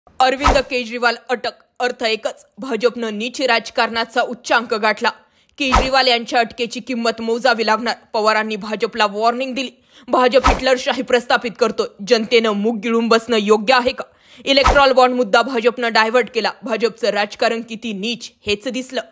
अरविंद केजरीवाल अटक. अर्थ एकच, भाजपनं नीच राजकारणाचा उच्चांक गाठला. केजरीवाल यांच्या अटकेची किंमत मोजावी लागणार. पवारांनी भाजपला वॉर्निंग दिली. भाजप हिटलरशाही प्रस्थापित करतोय. जनतेनं मूग गिळून बसणं योग्य आहे का? इलेक्ट्रॉल बॉन्ड मुद्दा भाजपनं डायव्हर्ट केला. भाजपचं राजकारण किती नीच हेच दिसलं.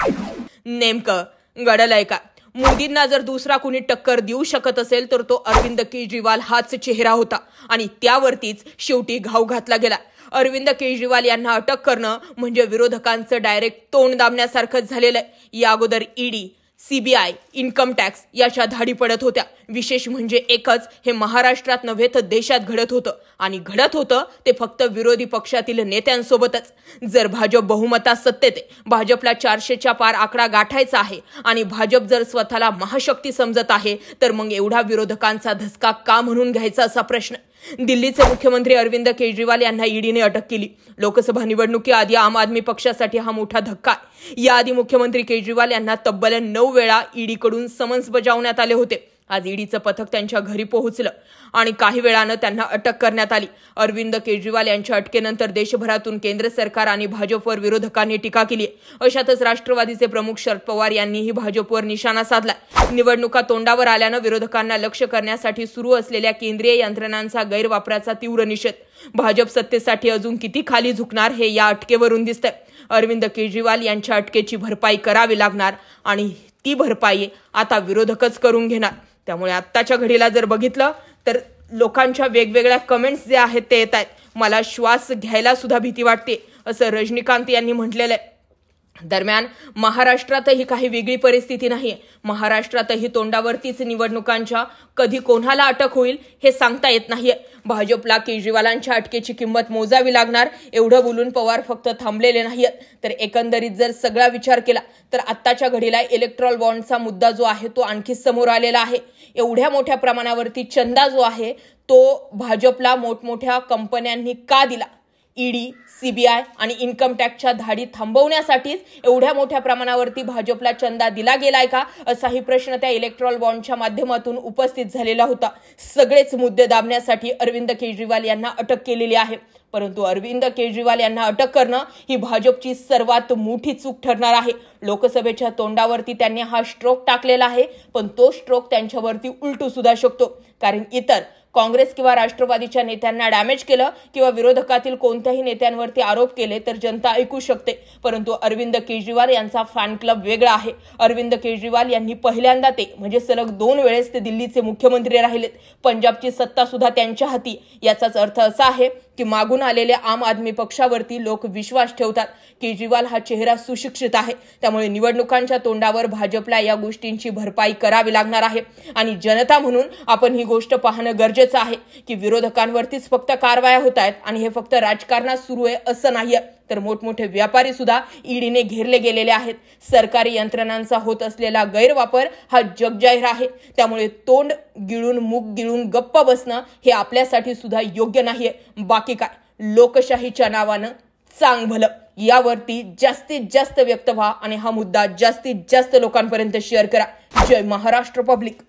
नेमकं घडलंय का? मोदींना जर दुसरा कुणी टक्कर देऊ शकत असेल तर तो अरविंद केजरीवाल हाच चेहरा होता आणि त्यावरतीच शेवटी घाव घातला गेला. अरविंद केजरीवाल यांना अटक करणं म्हणजे विरोधकांचं डायरेक्ट तोंड दाबण्यासारखंच झालेलं आहे. या अगोदर ईडी, सीबीआय, इन्कम टॅक्स याच्या धाडी पडत होत्या. विशेष म्हणजे एकच, हे महाराष्ट्रात नव्हे तर देशात घडत होतं आणि घडत होतं ते फक्त विरोधी पक्षातील नेत्यांसोबतच. जर भाजप बहुमतात सत्तेत आहे, भाजपला 400च्या पार आकडा गाठायचा आहे आणि भाजप जर स्वतःला महाशक्ती समजत आहे तर मग एवढा विरोधकांचा धसका का म्हणून घ्यायचा असा प्रश्न. दिल्लीचे मुख्यमंत्री अरविंद केजरीवाल यांना ईडीने अटक केली. लोकसभा निवडणुकीआधी आम आदमी पक्षासाठी हा मोठा धक्का आहे. याआधी मुख्यमंत्री केजरीवाल यांना तब्बल 9 वेळा ईडीकडून समन्स बजावण्यात आले होते. आज ईडीचं पथक त्यांच्या घरी पोहोचलं आणि काही वेळानं त्यांना अटक करण्यात आली. अरविंद केजरीवाल यांच्या अटकेनंतर देशभरातून केंद्र सरकार आणि भाजपवर विरोधकांनी टीका केली. अशातच राष्ट्रवादीचे प्रमुख शरद पवार यांनीही भाजपवर निशाणा साधला. निवडणुका तोंडावर आल्यानं विरोधकांना लक्ष्य करण्यासाठी सुरू असलेल्या केंद्रीय यंत्रणांचा गैरवापराचा तीव्र निषेध. भाजप सत्तेसाठी अजून किती खाली झुकणार हे या अटकेवरून दिसतंय. अरविंद केजरीवाल यांच्या अटकेची भरपाई करावी लागणार आणि ती भरपाई आता विरोधकच करून घेणार. त्यामुळे आत्ताच्या घडीला जर बघितलं तर लोकांच्या वेगवेगळ्या कमेंट्स जे आहेत ते येत आहेत. मला श्वास घ्यायला सुद्धा भीती वाटते असं रजनीकांत यांनी म्हटलेलं आहे. दरम्यान महाराष्ट्रातही काही वेगळी परिस्थिती नाहीये. महाराष्ट्रातही तोंडावरतीच निवडणुकांच्या कधी कोणाला अटक होईल हे सांगता येत नाहीये. भाजपला केजरीवालांच्या अटकेची किंमत मोजावी लागणार एवढं बोलून पवार फक्त थांबलेले नाहीयेत, तर एकंदरीत जर सगळा विचार केला तर आत्ताच्या घडीला इलेक्ट्रॉल बॉन्डचा मुद्दा जो आहे तो आणखी समोर आलेला आहे. एवढ्या मोठ्या प्रमाणावरती चंदा जो आहे तो भाजपला मोठमोठ्या कंपन्यांनी का दिला? ईडी, सीबीआय आणि इन्कम टॅक्सच्या धाडी थांबवण्यासाठीच एवढ्या मोठ्या प्रमाणावरती भाजपला चंदा दिला गेलाय का असाही प्रश्न त्या इलेक्ट्रॉल बॉन्डच्या माध्यमातून उपस्थित झालेला होता. सगळेच मुद्दे दाबण्यासाठी अरविंद केजरीवाल यांना अटक केलेली आहे. परंतु अरविंद केजरीवाल यांना अटक करणं ही भाजपची सर्वात मोठी चूक ठरणार आहे. लोकसभेच्या तोंडावरती त्यांनी हा स्ट्रोक टाकलेला आहे, पण तो स्ट्रोक त्यांच्यावरती उलटू सुद्धा शकतो. कारण इतर काँग्रेस किंवा राष्ट्रवादीच्या नेत्यांना डॅमेज केलं किंवा विरोधकातील कोणत्याही नेत्यांवरती आरोप केले तर जनता ऐकू शकते. परंतु अरविंद केजरीवाल यांचा फॅन क्लब वेगळा आहे. अरविंद केजरीवाल यांनी पहिल्यांदा ते म्हणजे सलग 2 वेळेस ते दिल्लीचे मुख्यमंत्री राहिलेत. पंजाबची सत्ता सुद्धा त्यांच्या हाती. याचाच अर्थ असा आहे की मागून आलेल्या आम आदमी पक्षावरती लोक विश्वास ठेवतात. केजरीवाल हा चेहरा सुशिक्षित आहे. त्यामुळे निवडणुकांच्या तोंडावर भाजपला या गोष्टींची भरपाई करावी लागणार आहे आणि जनता म्हणून आपण ही गोष्ट पाहणं गरजेचं आहे की विरोधकांवरतीच फक्त कारवाया होत आहेत आणि हे फक्त राजकारणात सुरू आहे असं नाहीये, तर मोठमोठे व्यापारी सुद्धा ईडीने घेरले गेलेले आहेत. सरकारी यंत्रणांचा होत असलेला गैरवापर हा जगजाहीर आहे. त्यामुळे तोंड गिळून मूग गिळून गप्प बसणं हे आपल्यासाठी सुद्धा योग्य नाहीये. बाकी काय, लोकशाहीच्या नावानं चांग भलं यावरती जास्तीत जास्त व्यक्त व्हा आणि हा मुद्दा जास्तीत जास्त लोकांपर्यंत शेअर करा. जय महाराष्ट्र पब्लिक.